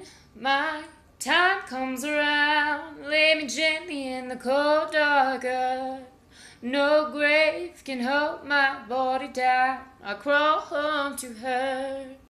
my time comes around, lay me gently in the cold dark earth. No grave can hold my body down. I crawl home to her.